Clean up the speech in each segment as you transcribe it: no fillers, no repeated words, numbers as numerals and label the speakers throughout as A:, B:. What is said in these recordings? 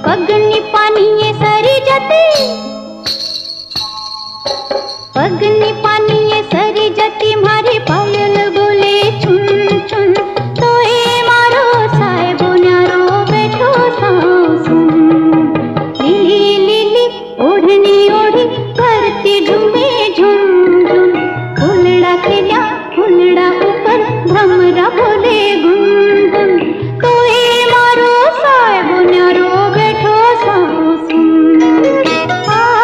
A: पगनी पानी ये सरी जती, पगनी पानी ये सरी जती मारी पायल बोले छुन छुन। तो ए मारो साहेबो न्यारो बैठो सासुन। लीली लीली ओढ़नी ओढ़ी करती झूमे झुम झुम। फुलड़ा खिला फुलड़ा ऊपर भमरा बोले गुन गुन। तो ए मारो साहेबो न्यारो बैठो सासुन।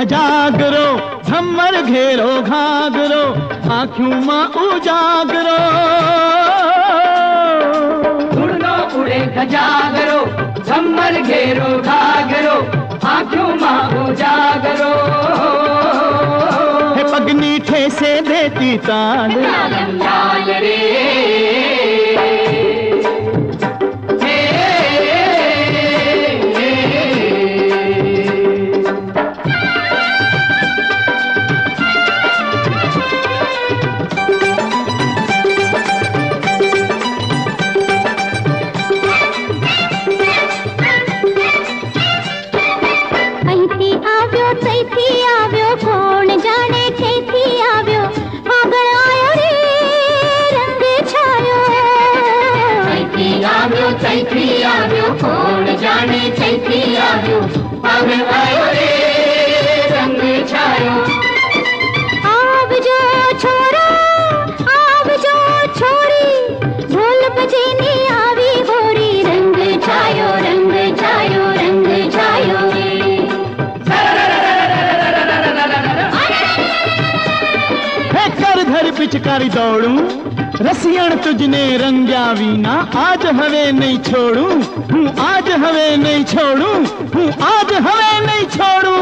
B: जागरो झम्मर घेरो घाघरो आँखों माँ उजागरो
C: उड़नो उड़े जागरो झम्मर घेरो घाघरो आँखों माँ उजागरो
B: है पगनी ठेसे देती ताल
C: लाल रे चैती आव्यो कोण जाने चैती आव्यो पागल आयो रे रंग छायो
A: आवजो छोरा आवजो छोरी ढोल बजेनी आवी होरी रंग छायो रंग छायो रंग छायो
B: है कर धर पिचकारी दौड़ू रसियण तुझने रंग्या वीना आज हवे नहीं छोड़ू हूँ आज हवे नहीं छोड़ू हूँ आज हवे नहीं छोड़ू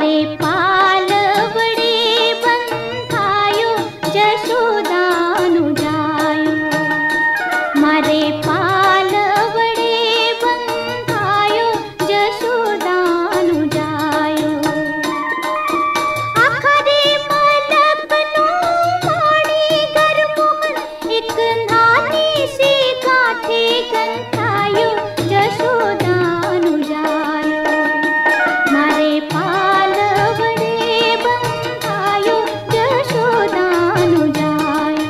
A: मारे पालवड़े बंधायो जशोदानु जायो मारे पालवड़े बंधायो जशोदानु जायो आखरे मलकनो माणी गरमोहन एक नानी सी गाथे गंधायो जशोदानु जायो मारे पालवड़े बंधायो जशोदानु जायो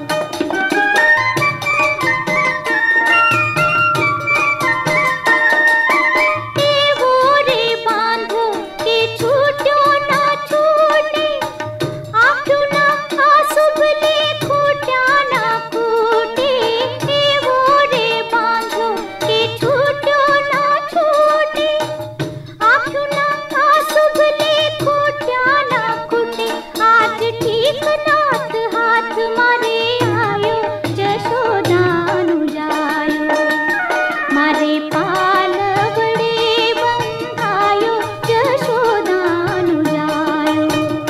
A: एवो रे बांधो के छूट्यो ना छूटे आख्यो ना आसुबले खूट्या ना खूटे एवो रे बांधो के छूट्यो ना छूटे आख्यो ना आसुबले खूट्या ना खूटे आज ठीक नाथ हाथ मारे आयो जशोदानु जायो मारे पालवड़े बंधायो जशोदानु जायो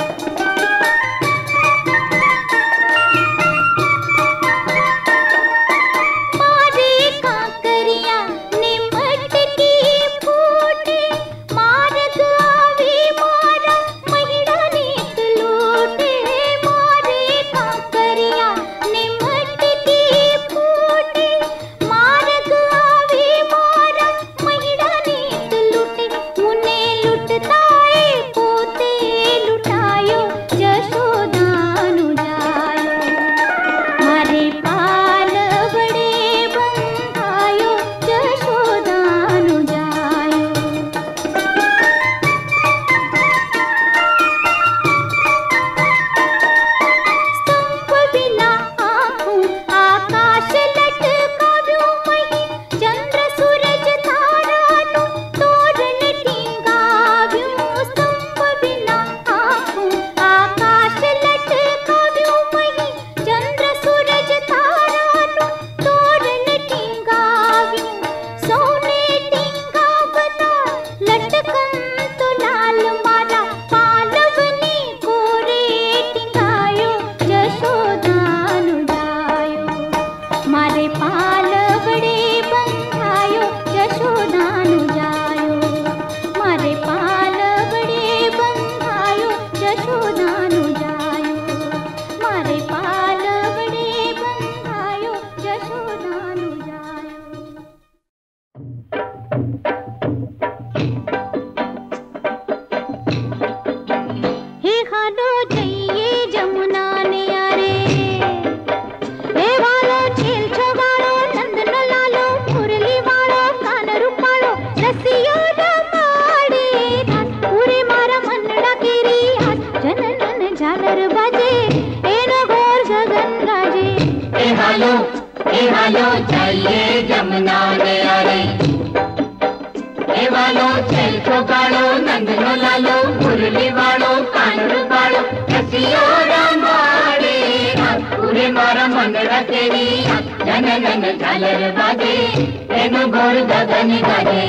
A: मारे कांकरिया निमट की फूटे मार्ग आवे मारा महिड़ा नीत लूटे मारे कांकरिया निमट की फूटे मार्ग आवे मारा महिड़ा नीत लूटे मुने लुटताए पोते लुटायो जशोदानु जायो मारे पालवड़े बंधायो जशोदानु जायो स्तंभ बिना आँखों आकाश लटकाव्यो मही चंद्र सूरज तारानु तोरण टींगाव्यो स्तंभ बिना आँखों आकाश लटकाव्यो मही चंद्र सूरज तारानु तोरण टींगाव्यो सोने टींगावता लटकन तो लाल मारा पालवनी कोरे टींगायो जशोदानु जायो मारे पालवड़े बंधायो जशोदानु जायो मारे पालवड़े बंधायो जशोदानु जायो मारे पालवड़े बंधायो जशोदानु जायो हे हालो जइए जमुना ने यारे हे वालो छेल छवाड़ो नंदन लालो मुरली वाड़ो कान रूपाड़ो रसियो रमाड़े नाच पूरे मारा मनड़ा केरी हाथ जननन झालर बाजे एनो घोर जगन गाजे
C: ए हालो चाहिए जमुना ने आरे ए वालो छेल छवाड़ो नंदनो लालो मुरली वाड़ो कानूर वाड़ो रसियो रमाड़े पूरे मारा मंगड़ा तेरी जननन झालर बाजे एनो घोर गगन गाजे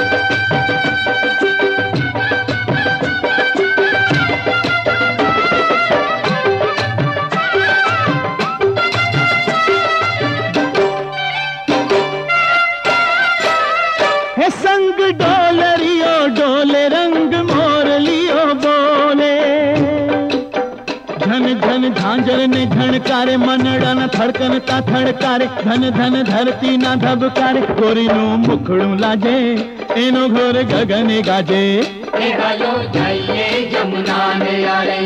B: हे संग डोलरियो डोले रंग मोरलियो बोले धन धन झांझर ने घणकारे मनड़ा न थड़कन ता थड़कारे धन धन धरती ना धबकारे गोरी नु मुखड़ू लाजे एनो घोर गगन गाजे
C: ए हालो चाहिए जमुना ने आरे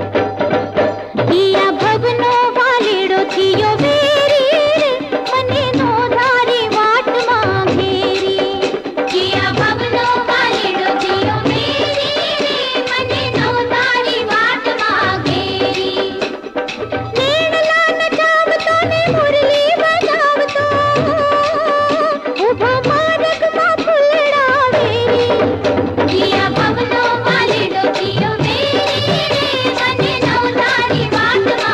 A: किया भवनो वालेड़ो थियो वेरी रे मने नो धारी वाट मांगेरी किया भवनो वालेड़ो थियो वेरी रे मने नो धारी वाट मांगेरी नेण लान जावतो ने मुरली बजावतो उभो मार्ग मा फुलड़ा वेरी किया भवनो वालेड़ो थियो वेरी रे मने नो धारी वाट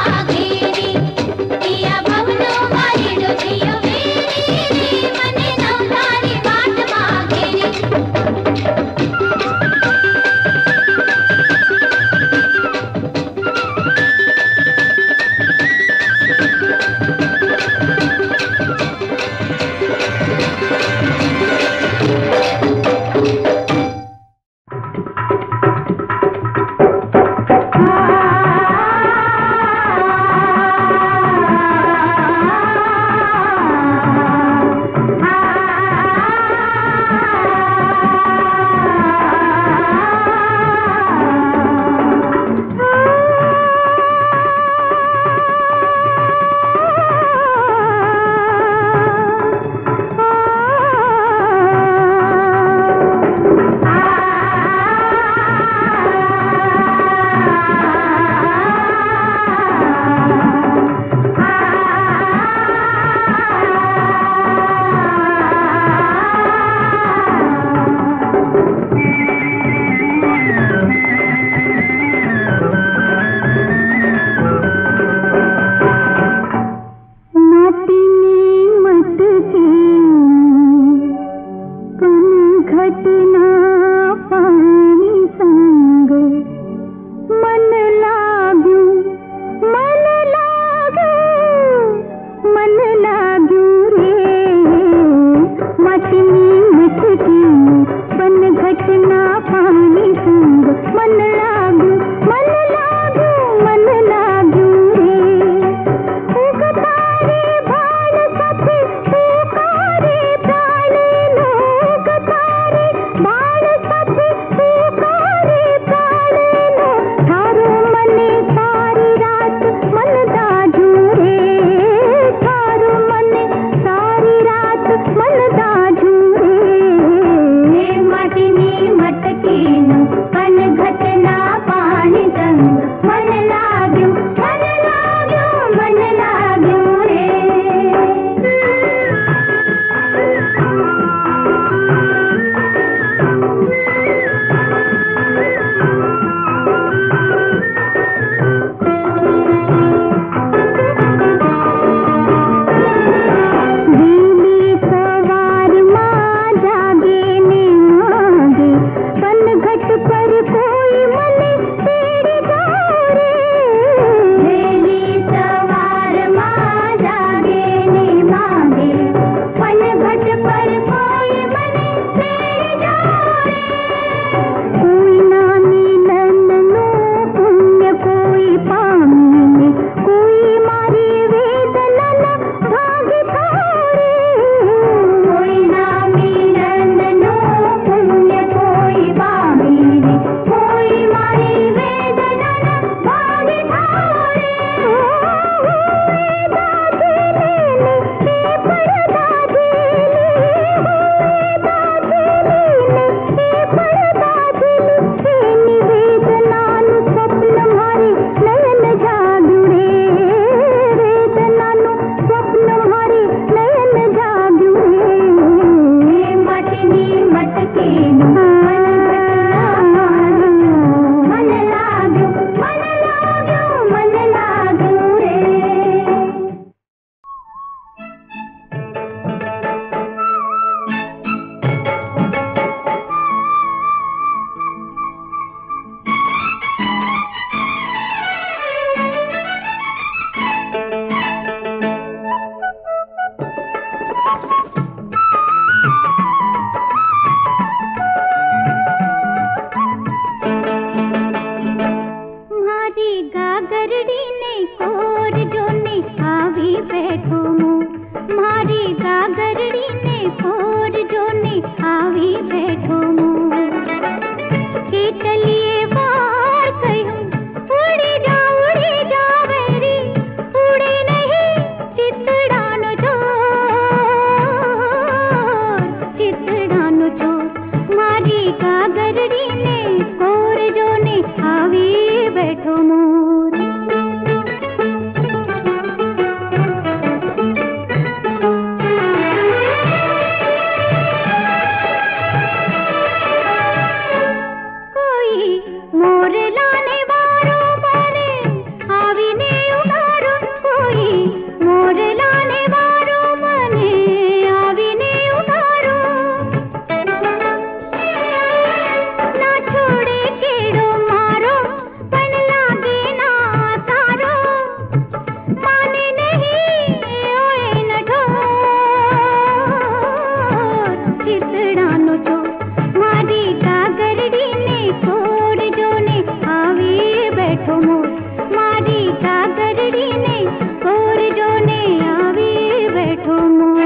A: चितड़ानो छो मारी गागरड़ी ने कोड़ जो ने आवे बैठो मोर मारी गागरड़ी ने कोड़ जो ने आवे बैठो मोर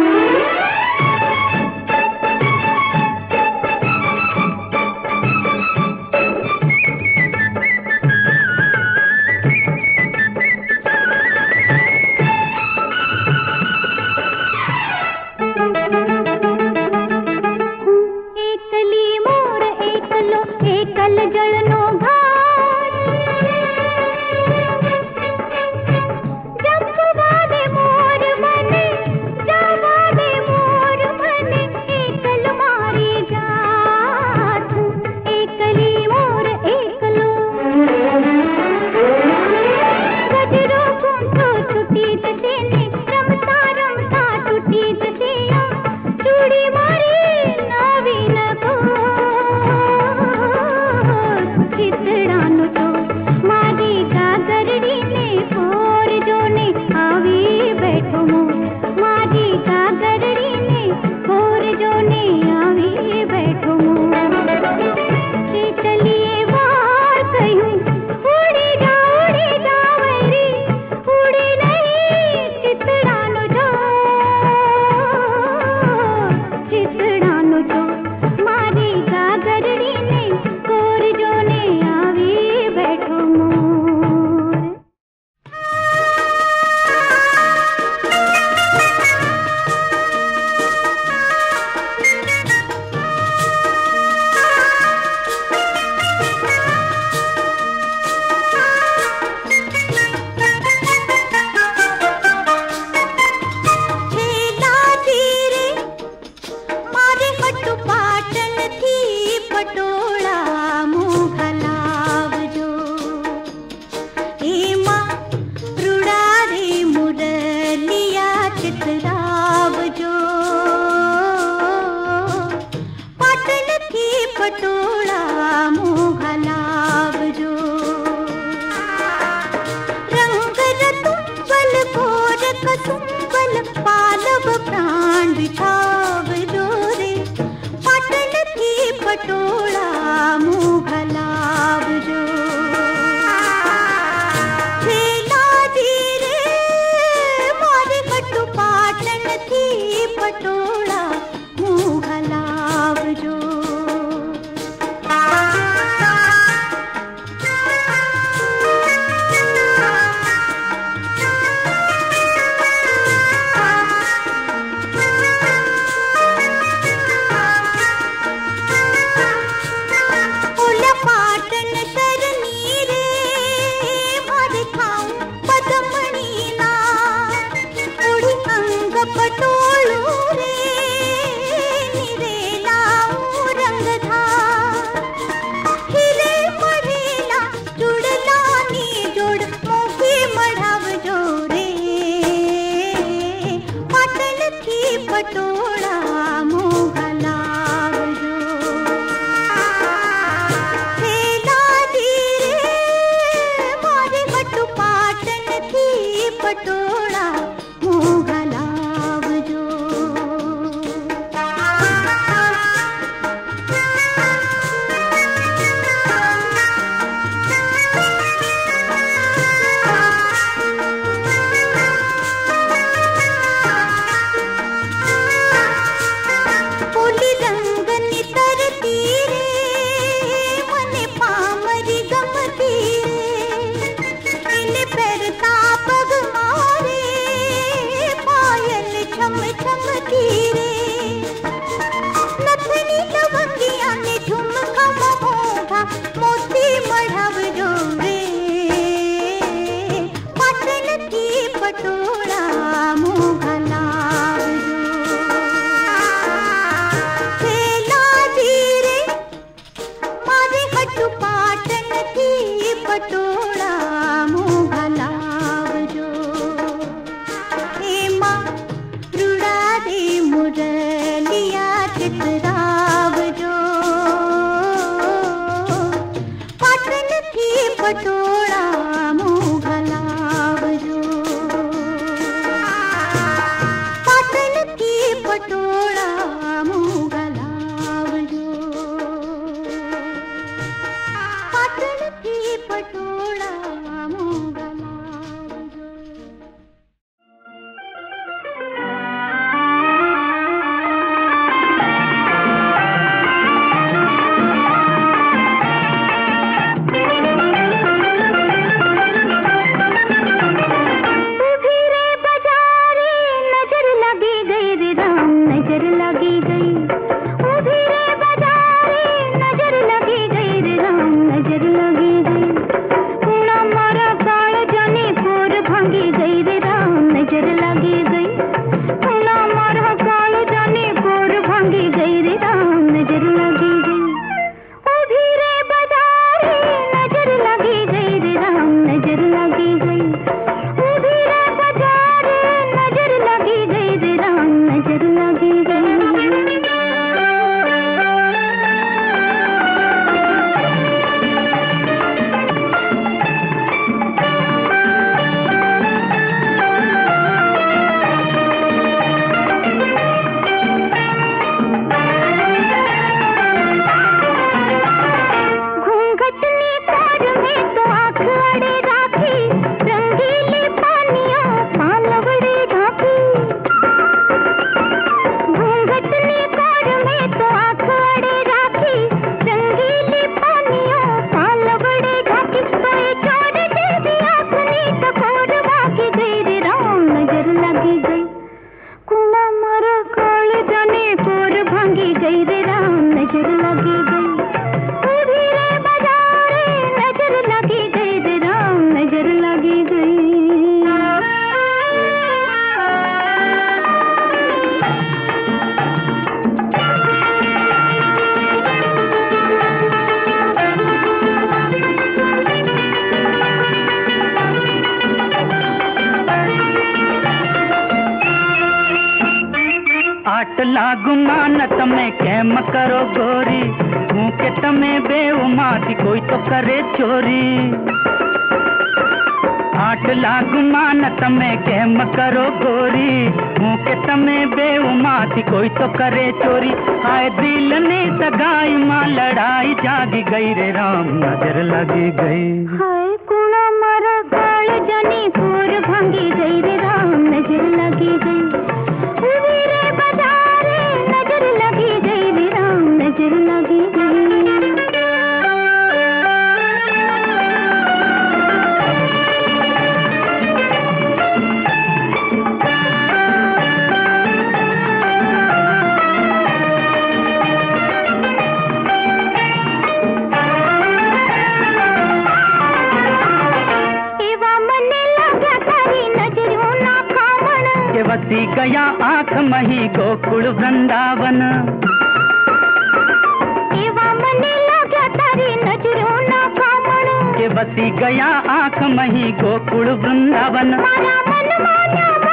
A: गई रे राम, नजर लगी गई। ऊभी रे बाजारे नजर लगी गई रे राम, नजर लगी गई।
D: आट लागू मानत में कैम करो गोरी, हूँ के तमे बेउमा थी कोई तो करे चोरी। आट लागू मानत में कैम करो गोरी, हूँ के तमे बेउमा थी कोई तो करे चोरी। हाय दिल ने सगाई माँ लड़ाई जागी गई रे राम, नजर लगी गई।
A: हाय कुणा मारा गाल जनी पूर भांगी गई रे राम, नजर लगी गई। ऊभी रे बाजारे नजर लगी गई रे राम, नजर लगी गई।
D: बसी गया आँख मही गोकुल वृंदावन,
A: एवा मने लगा तारी नजरों ना कामण।
D: के बसी गया आँख मही गोकुल वृंदावन।
A: मारा मन माना